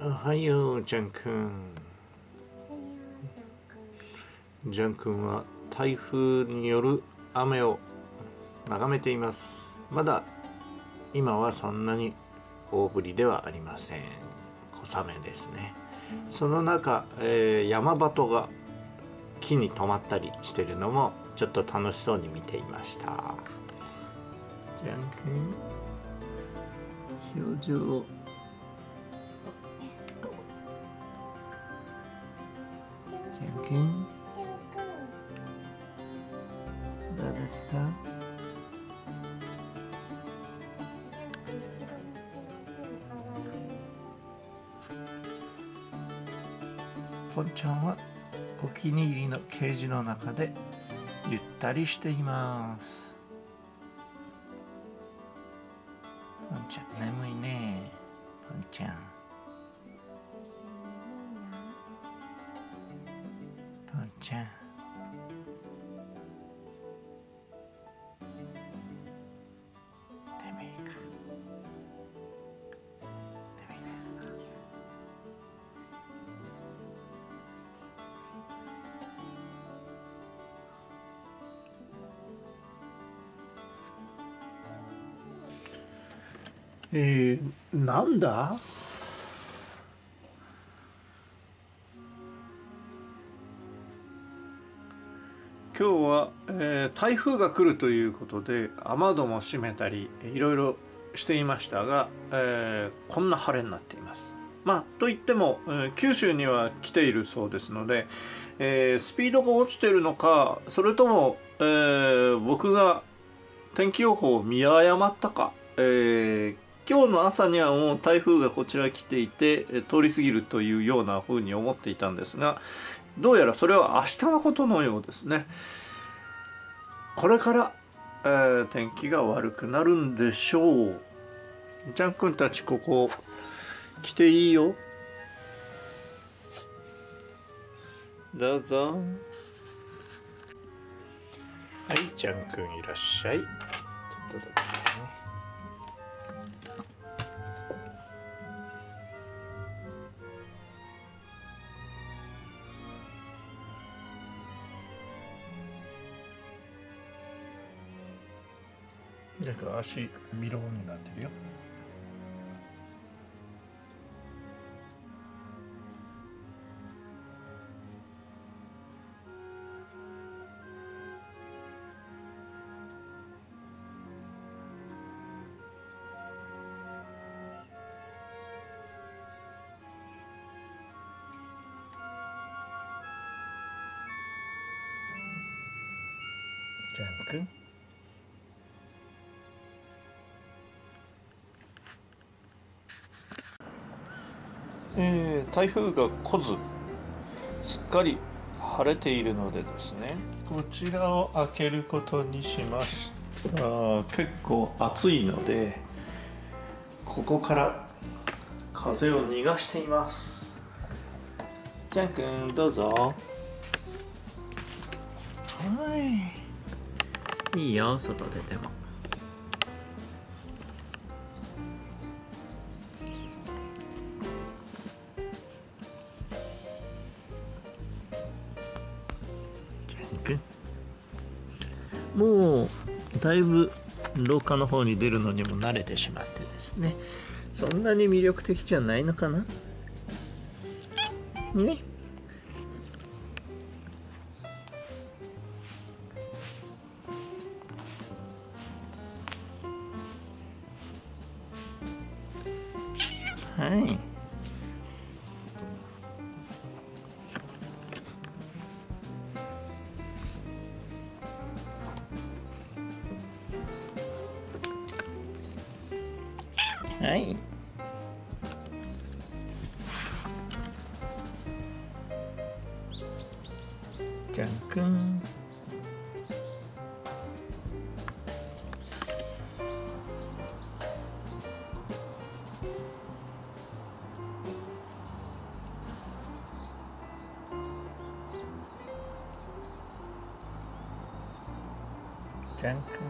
おはよう、ジャン君。ジャン君は台風による雨を眺めています。まだ今はそんなに大降りではありません。小雨ですね。その中、山鳩が木に止まったりしてるのもちょっと楽しそうに見ていました。ジャン君、表情をジャン君、どうですか？ポンちゃんはお気に入りのケージの中でゆったりしています。ポンちゃん眠いね。ポンちゃん、ポンちゃん、眠いか？眠いですか？なんだ？今日は、台風が来るということで雨戸も閉めたりいろいろしていましたが、こんな晴れになっています。まあといっても、九州には来ているそうですので、スピードが落ちているのか、それとも、僕が天気予報を見誤ったか、今日の朝にはもう台風がこちら来ていて通り過ぎるというような風に思っていたんですが、どうやらそれは明日のことのようですね。これから、天気が悪くなるんでしょう。ジャン君たちここ来ていいよ。どうぞ。はい、ジャン君いらっしゃい。ちょっとだけね。なんか足見ろになってるよ。ジャン君。台風が来ずすっかり晴れているのでですね、こちらを開けることにしました。結構暑いのでここから風を逃がしています。ジャン君どうぞ。はい、いいよ、外出ても。もうだいぶ廊下の方に出るのにも慣れてしまってですね、そんなに魅力的じゃないのかなね。はい、はい。ジャン君。ジャン君。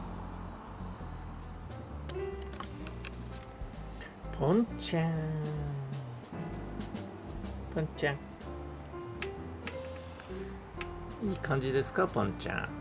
ポンちゃん。 ポンちゃん、いい感じですかポンちゃん。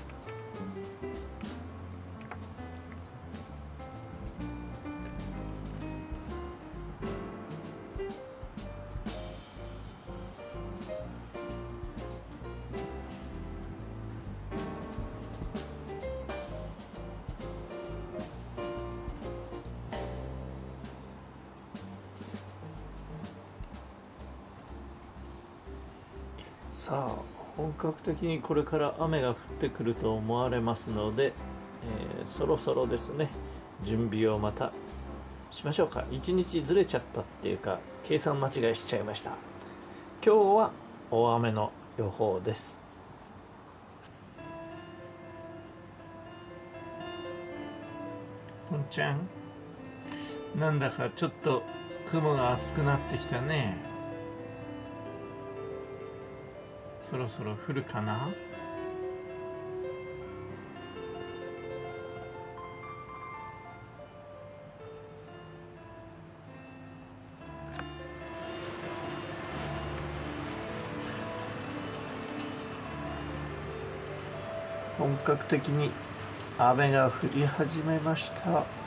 さあ本格的にこれから雨が降ってくると思われますので、そろそろですね準備をまたしましょうか。1日ずれちゃったっていうか計算間違いしちゃいました。今日は大雨の予報です。ポンちゃん、なんだかちょっと雲が厚くなってきたね。そろそろ降るかな。本格的に雨が降り始めました。